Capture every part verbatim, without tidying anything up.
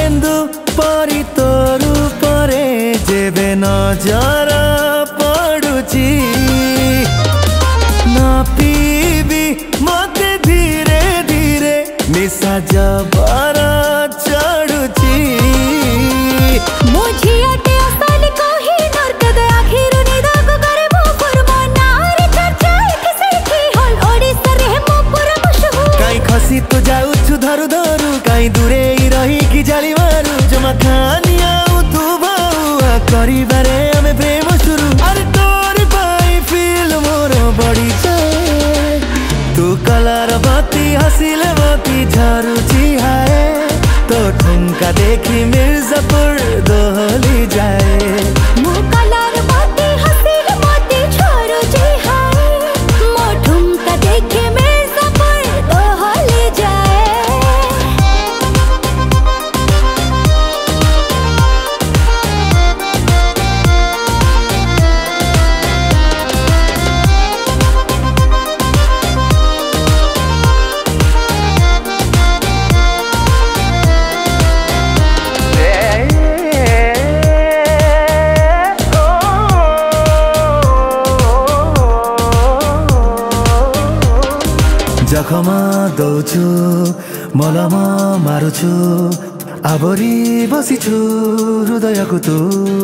गेंदु परी तोरू परे जेबे नजर पड़ुची ना पीबी मते धीरे धीरे निशा जबर चढ़ुची खसी तो जाऊ छु धरु धरु कहीं दूरे ही रही कि जाली मारू जमा खानिया तू भाऊ करी बारे हमें प्रेम शुरू अरे तोरी पाई फील मोर बड़ी चाहे तू कलर बाती हसीले बाती झरुची हाय तो ठुमका देखी मिर्जापुर दोहली जाए जखमा दौछु मलम मारुछु आवरी बसिछु हृदयको तू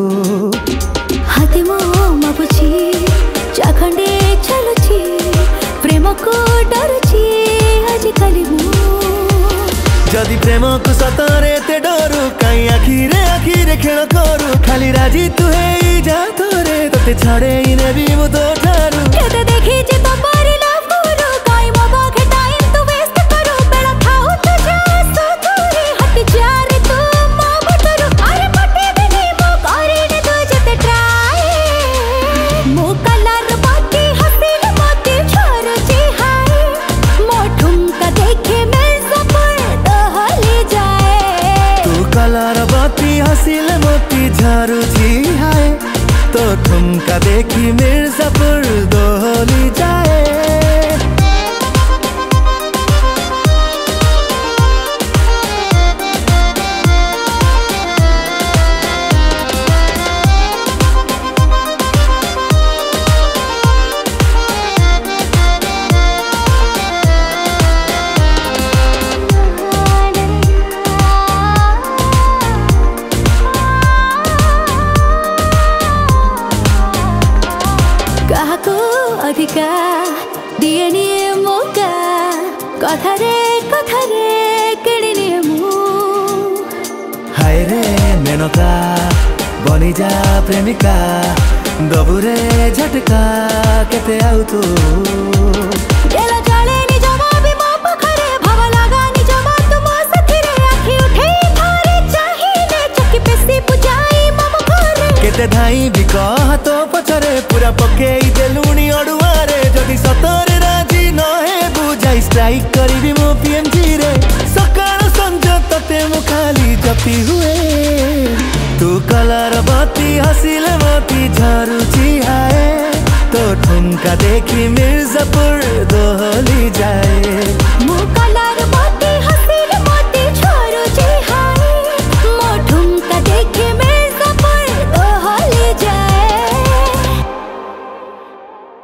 हाते म बुझी चाखंडे चलुची प्रेम को डरुची आजिकली मु जदि प्रेम को सतरे ते डरू कहीं आखिरे आखिरे खेल करू खाली राजी तू है जा तोरे तते छाड़े इने भी मु तो ठारू केते देखी जे तो पारी लव करू काई मो बाखे टाइम तू वेस्ट करू बेड़ा खाऊ तू जा सो दूरी हट जा रे तू मो बटरू अरे पटे बिनी मो करे ने तू जते ट्राई मो कलर बाती हसीन मोती छोरची हाय मो ठुमका देखे मिर्जापुर दहली जाए तू कलर बाती हसीन मोती झरुची हाय तो ठुमका देखी मिर्जापुर दोहली जाए अधिकार दिएनी मौका कथारे कथारे किणिनी मु हाय रे मेनका बनी जा प्रेमिका दबुरे झटका केते आउ तू एला जाले नि जवाबी मो पखरे भाव लागा नि जवाब तू मो सथिरे आखी उठे थारे चाहिए चक्की पेसी पुजाई मम घरे केते धाई भी कह तो पछरे पूरा पकेई देलुनी अडुआरे जदि सतरे राजी न हे बुझाई स्ट्राइक करिबी मो पीएमजी रे सकाळ संज तते मु खाली जपी हुए तू कलर बाती हसीले बाती झरुची हाय तो ठुमका देखी मिर्जापुर